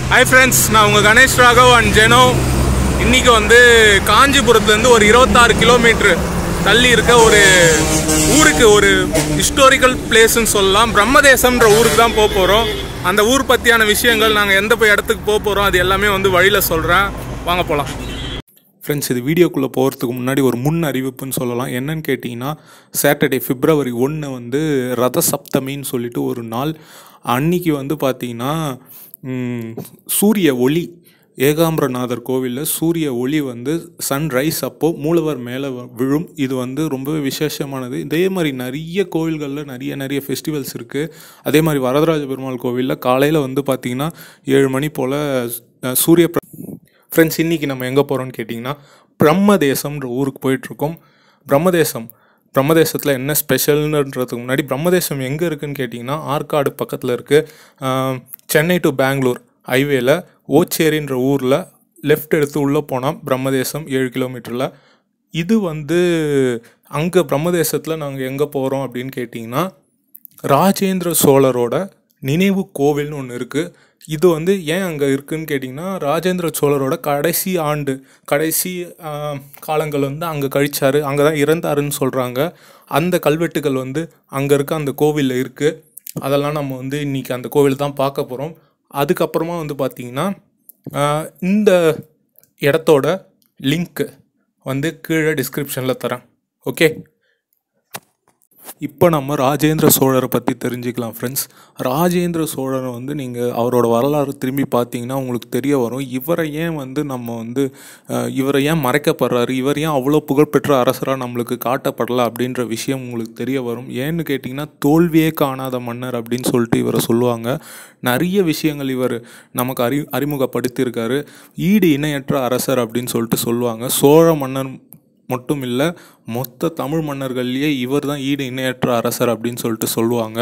Hi friends, நான் உங்கள் Ganesh Raghav and Jeno. இன்றைக்கி வந்து காஞ்சிபுரத்துலேருந்து ஒரு 26 கிலோமீட்ரு தள்ளி இருக்க ஒரு ஊருக்கு, ஒரு ஹிஸ்டாரிக்கல் பிளேஸ்ன்னு சொல்லலாம், பிரம்மதேசம்ன்ற ஊருக்கு தான் போக போகிறோம். அந்த ஊர் பற்றியான விஷயங்கள், நாங்கள் எந்த இடத்துக்கு போக போகிறோம், அது எல்லாமே வந்து வழியில் சொல்கிறேன். வாங்க போகலாம். ஃப்ரெண்ட்ஸ், இது வீடியோக்குள்ளே போகிறதுக்கு முன்னாடி ஒரு முன் அறிவிப்புன்னு சொல்லலாம். என்னன்னு கேட்டிங்கன்னா, சாட்டர்டே February 1 வந்து ரத சப்தமின்னு சொல்லிட்டு ஒரு நாள். அன்னைக்கு வந்து பார்த்திங்கன்னா சூரிய ஒளி, ஏகாம்பரநாதர் கோவிலில் சூரிய ஒளி வந்து சன்ரைஸ் அப்போது மூலவர் மேலே விழும். இது வந்து ரொம்பவே விசேஷமானது. இதே மாதிரி நிறைய கோவில்களில் நிறைய ஃபெஸ்டிவல்ஸ் இருக்குது. அதே மாதிரி வரதராஜ பெருமாள் கோவிலில் காலையில் வந்து பார்த்திங்கன்னா 7 மணி போல் சூரிய ஃப்ரெண்ட்ஸ், இன்றைக்கி நம்ம எங்கே போகிறோம்னு கேட்டிங்கன்னா, பிரம்மதேசம்ன்ற ஊருக்கு போயிட்டுருக்கோம். பிரம்மதேசத்தில் என்ன ஸ்பெஷல்ன்றதுக்கு முன்னாடி, பிரம்மதேசம் எங்கே இருக்குதுன்னு கேட்டிங்கன்னா, ஆற்காடு பக்கத்தில் இருக்குது. சென்னை டு பெங்களூர் ஹைவேல ஓச்சேரின்ற ஊரில் லெஃப்ட் எடுத்து உள்ளே போனால் பிரம்மதேசம் 7 கிலோமீட்டரில். இது வந்து அங்கே பிரம்மதேசத்தில் நாங்கள் எங்கே போகிறோம் அப்படின்னு கேட்டிங்கன்னா, ராஜேந்திர சோழரோட நினைவு கோவில்னு ஒன்று இருக்குது. இது வந்து ஏன் அங்கே இருக்குதுன்னு கேட்டிங்கன்னா, ராஜேந்திர சோழரோட கடைசி காலங்கள் வந்து அங்கே கழிச்சார், அங்கே தான் இறந்தாருன்னு சொல்கிறாங்க. அந்த கல்வெட்டுகள் வந்து அங்கே இருக்க அந்த கோவிலில் இருக்குது. அதெல்லாம் நம்ம வந்து இன்றைக்கி அந்த கோவில் தான் பார்க்க போகிறோம். அதுக்கப்புறமா வந்து பார்த்திங்கன்னா, இந்த இடத்தோட லிங்க்கு வந்து கீழே டிஸ்கிரிப்ஷனில் தரேன். ஓகே, இப்போ நம்ம ராஜேந்திர சோழரை பற்றி தெரிஞ்சுக்கலாம். ஃப்ரெண்ட்ஸ், ராஜேந்திர சோழரை வந்து நீங்கள் அவரோட வரலாறு திரும்பி பார்த்தீங்கன்னா உங்களுக்கு தெரிய வரும். இவரை ஏன் மறைக்கப்படுறாரு, இவர் ஏன் அவ்வளோ புகழ்பெற்ற அரசராக நம்மளுக்கு காட்டப்படலை அப்படின்ற விஷயம் உங்களுக்கு தெரிய வரும். ஏன்னு கேட்டிங்கன்னா, தோல்வியே காணாத மன்னர் அப்படின்னு சொல்லிட்டு இவரை சொல்லுவாங்க. நிறைய விஷயங்கள் இவர் நமக்கு அறிமுகப்படுத்தியிருக்காரு. ஈடு இணையற்ற அரசர் அப்படின்னு சொல்லிட்டு சொல்லுவாங்க. சோழ மன்னர் மட்டும் இல்லை, மொத்த தமிழ் மன்னர்கள்லேயே இவர் தான் ஈடு இணையற்ற அரசர் அப்படின்னு சொல்லிட்டு சொல்லுவாங்க.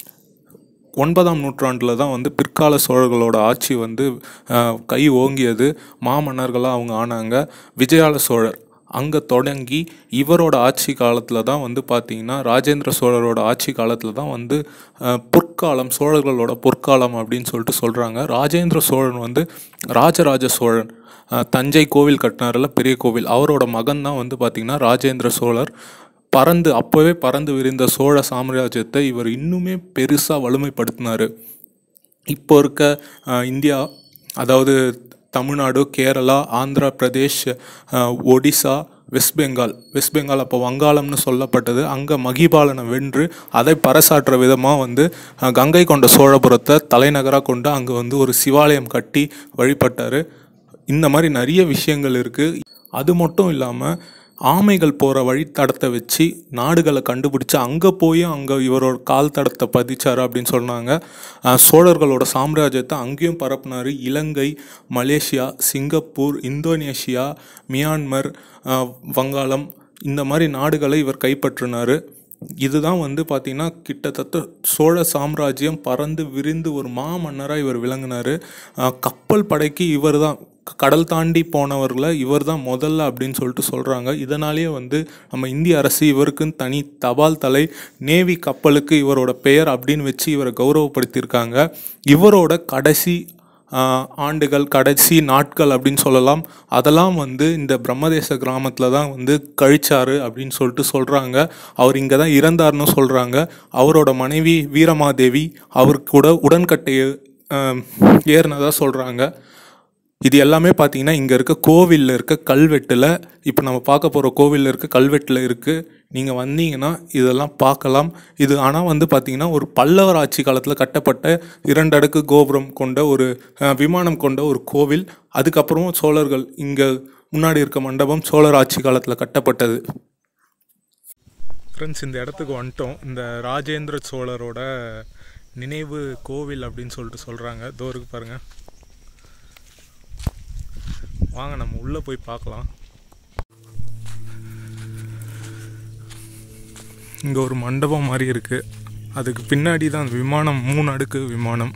9ஆம் நூற்றாண்டில் தான் வந்து பிற்கால சோழர்களோட ஆட்சி வந்து கை ஓங்கியது. மாமன்னர்களாக அவங்க ஆனாங்க. விஜயால சோழர் அங்கே தொடங்கி இவரோட ஆட்சி காலத்தில் தான் வந்து பார்த்திங்கன்னா, ராஜேந்திர சோழரோட ஆட்சி காலத்தில் தான் வந்து பொற்காலம், சோழர்களோட பொற்காலம் அப்படின்னு சொல்லிட்டு சொல்கிறாங்க. ராஜேந்திர சோழன் வந்து ராஜராஜ சோழன் தஞ்சை கோவில் கட்டினார்ல, பெரிய கோவில், அவரோட மகன் தான் வந்து பார்த்திங்கன்னா ராஜேந்திர சோழர். அப்போவே பறந்து விரிந்த சோழ சாம்ராஜ்யத்தை இவர் இன்னுமே பெருசாக வலிமைப்படுத்தினார். இப்போ இருக்க இந்தியா, அதாவது தமிழ்நாடு, கேரளா, ஆந்திரா பிரதேஷ், ஒடிசா, வெஸ்ட் பெங்கால் அப்போ வங்காளம்னு சொல்லப்பட்டது. அங்கே மகிபாலனை வென்று அதை பறைசாற்ற விதமாக வந்து கங்கை கொண்ட சோழபுரத்தை தலைநகராக கொண்டு அங்கே வந்து ஒரு சிவாலயம் கட்டி வழிபட்டார். இந்த மாதிரி நிறைய விஷயங்கள் இருக்குது. அது மட்டும் இல்லாமல் ஆமைகள் போகிற வழித்தடத்தை வச்சு நாடுகளை கண்டுபிடிச்சி அங்கே இவரோட கால் தடத்தை பதிச்சார் அப்படின்னு சொன்னாங்க. சோழர்களோட சாம்ராஜ்யத்தை அங்கேயும் பரப்புனார். Ilangai, Malaysia, Singapore, Indonesia, Myanmar, Vangalam, இந்த மாதிரி நாடுகளை இவர் கைப்பற்றினார். இதுதான் வந்து பார்த்திங்கன்னா, கிட்டத்தட்ட சோழ சாம்ராஜ்யம் பறந்து விரிந்து ஒரு மாமன்னராக இவர் விளங்கினார். கப்பல் படைக்கு இவர் தான், கடல் தாண்டி போனவர்களை இவர் தான் முதல்ல அப்படின்னு சொல்லிட்டு சொல்கிறாங்க. இதனாலேயே வந்து நம்ம இந்திய அரசு இவருக்குன்னு தனி தபால் தலை, நேவி கப்பலுக்கு இவரோட பெயர் அப்படின்னு வச்சு இவரை கௌரவப்படுத்தியிருக்காங்க. இவரோட கடைசி ஆண்டுகள், கடைசி நாட்கள் அப்படின்னு சொல்லலாம், அதெல்லாம் வந்து இந்த பிரம்மதேச கிராமத்தில் தான் வந்து கழிச்சாரு அப்படின்னு சொல்லிட்டு சொல்கிறாங்க. அவர் இங்கே தான் இறந்தார்னு சொல்கிறாங்க. அவரோட மனைவி வீரமாதேவி அவருக்கு கூட உடன்கட்டையை ஏறினதாக சொல்கிறாங்க. இது எல்லாமே பார்த்திங்கன்னா இங்கே இருக்க கோவிலில் இருக்க கல்வெட்டில், இப்போ நம்ம பார்க்க போகிற கோவிலில் இருக்க கல்வெட்டில் இருக்குது. நீங்கள் வந்தீங்கன்னா இதெல்லாம் பார்க்கலாம். இது ஆனால் வந்து பார்த்திங்கன்னா ஒரு பல்லவர் ஆட்சி காலத்தில் கட்டப்பட்ட 2 அடுக்கு கோபுரம் கொண்ட ஒரு விமானம் கொண்ட ஒரு கோவில். அதுக்கப்புறம் சோழர்கள் இங்கே முன்னாடி இருக்க மண்டபம் சோழர் ஆட்சி காலத்தில் கட்டப்பட்டது. ஃப்ரெண்ட்ஸ், இந்த இடத்துக்கு வந்துட்டோம். இந்த ராஜேந்திர சோழரோட நினைவு கோவில் அப்படின்னு சொல்லிட்டு சொல்கிறாங்க. தோருக்கு பாருங்கள், வாங்க நம்ம உள்ளே போய் பார்க்கலாம். இங்கே ஒரு மண்டபம் மாதிரி இருக்குது. அதுக்கு பின்னாடி தான் விமானம், 3 அடுக்கு விமானம்.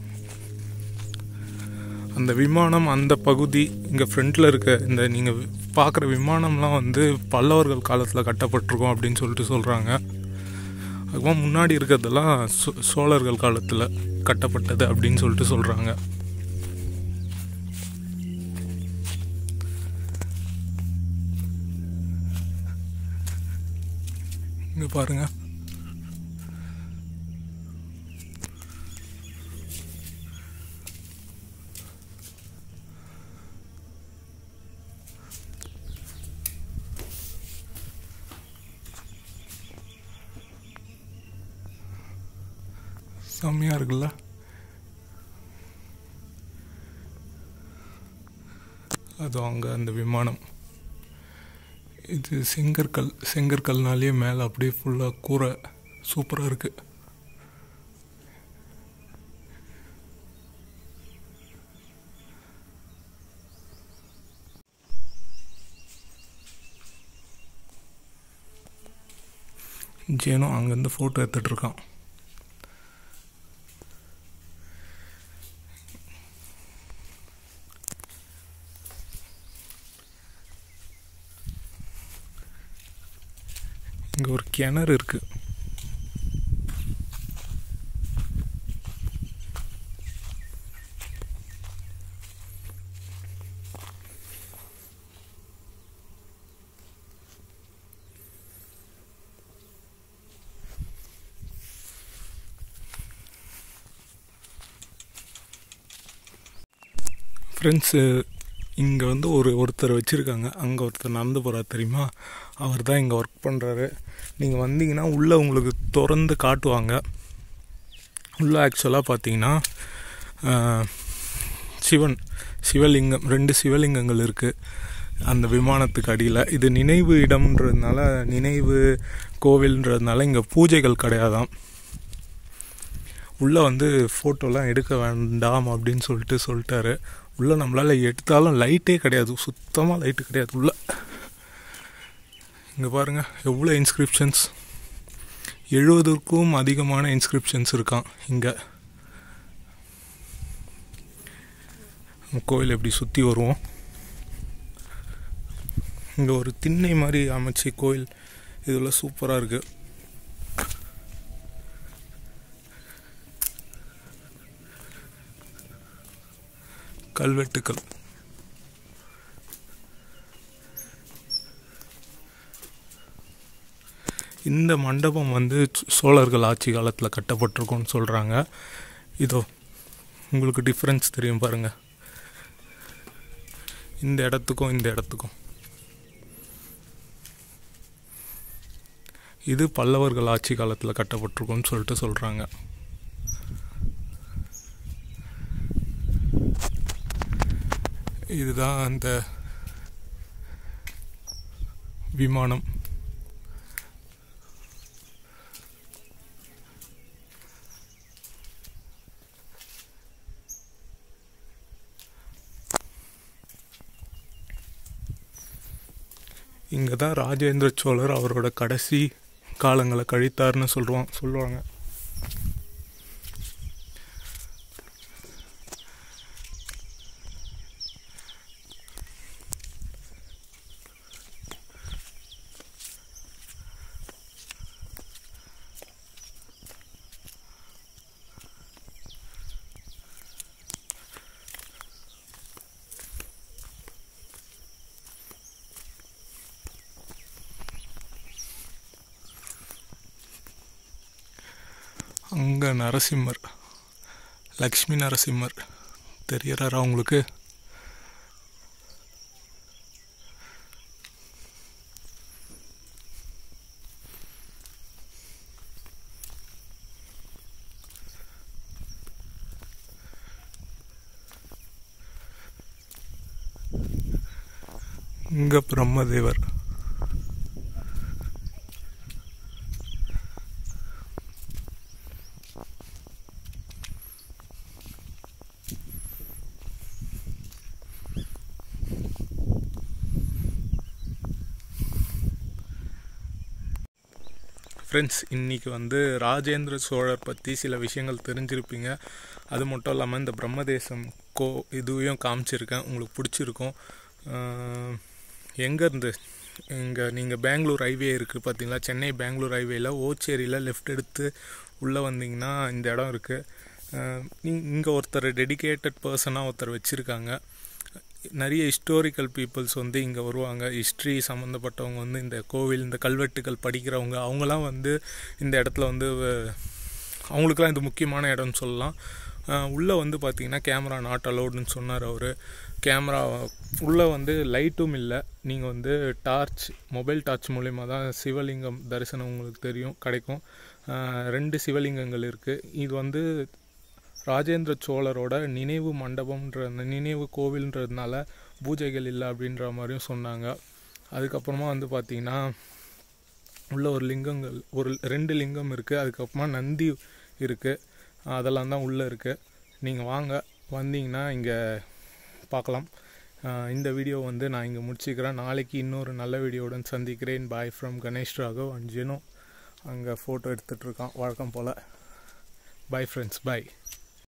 அந்த விமானம், அந்த பகுதி இங்கே ஃப்ரண்ட்டில் இருக்க இந்த நீங்கள் பார்க்குற விமானம்லாம் வந்து பல்லவர்கள் காலத்தில் கட்டப்பட்டிருக்கோம் அப்படின்னு சொல்லிட்டு சொல்கிறாங்க. அதுக்கப்புறம் முன்னாடி இருக்கிறதெல்லாம் சோழர்கள் காலத்தில் கட்டப்பட்டது அப்படின்னு சொல்லிட்டு சொல்கிறாங்க. இங்கே பாருங்கள், செம்மையாக இருக்குல்ல. அது அங்கே அந்த விமானம், இது செங்கற்கல்னாலே மேலே அப்படியே ஃபுல்லாக கூரை சூப்பராக இருக்குது. ஜேனோ அங்கேருந்து ஃபோட்டோ எடுத்துகிட்ருக்கான். இங்கே ஒரு கிணறு இருக்குது. ஃப்ரெண்ட்ஸு, இங்கே வந்து ஒருத்தர் வச்சுருக்காங்க. அங்கே ஒருத்தர் நடந்து போகிறார் தெரியுமா, அவர் தான் இங்கே ஒர்க் பண்ணுறாரு. நீங்கள் வந்தீங்கன்னா உள்ளே உங்களுக்கு திறந்து காட்டுவாங்க. உள்ளே ஆக்சுவலாக பார்த்தீங்கன்னா சிவலிங்கம் 2 சிவலிங்கங்கள் இருக்குது அந்த விமானத்துக்கு அடியில். இது நினைவு இடம்ன்றதுனால, நினைவு கோவில்ன்றதுனால இங்கே பூஜைகள் கிடையாதாம். உள்ளே வந்து ஃபோட்டோலாம் எடுக்க வேண்டாம் அப்படின்னு சொல்லிட்டாரு. உள்ளே நம்மளால் எடுத்தாலும் லைட்டே கிடையாது, சுத்தமாக லைட்டு கிடையாது உள்ளே. இங்கே பாருங்கள் எவ்வளோ இன்ஸ்கிரிப்ஷன்ஸ், 70க்கும் அதிகமான இன்ஸ்கிரிப்ஷன்ஸ் இருக்கான் இங்கே. கோவில் எப்படி சுற்றி வருவோம். இங்கே ஒரு திண்ணை மாதிரி அமைச்சு கோயில், இதெல்லாம் சூப்பராக இருக்குது. கல்வெட்டுக்கள், இந்த மண்டபம் வந்து சோழர்கள் ஆட்சி காலத்தில் கட்டப்பட்டிருக்கும்னு சொல்கிறாங்க. இதோ உங்களுக்கு டிஃப்ரென்ஸ் தெரியும் பாருங்கள், இந்த இடத்துக்கும். இது பல்லவர்கள் ஆட்சி காலத்தில் கட்டப்பட்டிருக்கும்னு சொல்கிறாங்க. இதுதான் அந்த விமானம். இங்கே தான் ராஜேந்திர சோழர் அவரோட கடைசி காலங்களை கழித்தார்னு சொல்லுவாங்க. அங்கே நரசிம்மர், லக்ஷ்மி நரசிம்மர் தெரியறாரா உங்களுக்கு? இங்கே பிரம்மதேவர், ஃப்ரெண்ட்ஸ். இன்றைக்கி வந்து ராஜேந்திர சோழர் பற்றி சில விஷயங்கள் தெரிஞ்சிருப்பீங்க. அது மட்டும் இல்லாமல் இந்த பிரம்மதேசம் இதுவையும் காமிச்சிருக்கேன், உங்களுக்கு பிடிச்சிருக்கும். எங்கேருந்து இங்கே நீங்கள் பெங்களூர் ஹைவே இருக்குது பார்த்தீங்களா, சென்னை பெங்களூர் ஹைவேயில் ஓச்சேரியில் லெஃப்ட் எடுத்து உள்ளே வந்தீங்கன்னா இந்த இடம் இருக்குது. இங்கே ஒருத்தர் டெடிகேட்டட் பர்சனாக ஒருத்தர் வச்சுருக்காங்க. நிறைய ஹிஸ்டாரிக்கல் பீப்புள்ஸ் வந்து இங்கே வருவாங்க. ஹிஸ்ட்ரி சம்மந்தப்பட்டவங்க வந்து இந்த கோவில், இந்த கல்வெட்டுகள் படிக்கிறவங்க, அவங்களாம் வந்து இந்த இடத்துல வந்து அவங்களுக்குலாம் இது முக்கியமான இடம்னு சொல்லலாம். உள்ளே வந்து பார்த்திங்கன்னா கேமரா நாட் அலோடுன்னு சொன்னார் அவர். கேமரா உள்ளே வந்து லைட்டும் இல்லை. நீங்கள் வந்து மொபைல் டார்ச் மூலிமா தான் சிவலிங்கம் தரிசனம் உங்களுக்கு கிடைக்கும். 2 சிவலிங்கங்கள் இருக்குது. இது வந்து ராஜேந்திர சோழரோட நினைவு மண்டபம்ன்ற நினைவு கோவில்ன்றதுனால பூஜைகள் இல்லை அப்படின்ற மாதிரியும் சொன்னாங்க. அதுக்கப்புறமா வந்து பார்த்திங்கன்னா உள்ள ஒரு 2 லிங்கம் இருக்குது. அதுக்கப்புறமா நந்தி இருக்குது. அதெல்லாம் தான் உள்ளே இருக்குது. நீங்கள் வந்தீங்கன்னா இங்கே பார்க்கலாம். இந்த வீடியோ வந்து நான் இங்கே முடிச்சுக்கிறேன். நாளைக்கு இன்னொரு நல்ல வீடியோவுடன் சந்திக்கிறேன். Bye from Ganesh Raghav and Jeno. அங்கே ஃபோட்டோ எடுத்துகிட்ருக்கான் வழக்கம் போல். பாய் ஃப்ரெண்ட்ஸ், பாய்.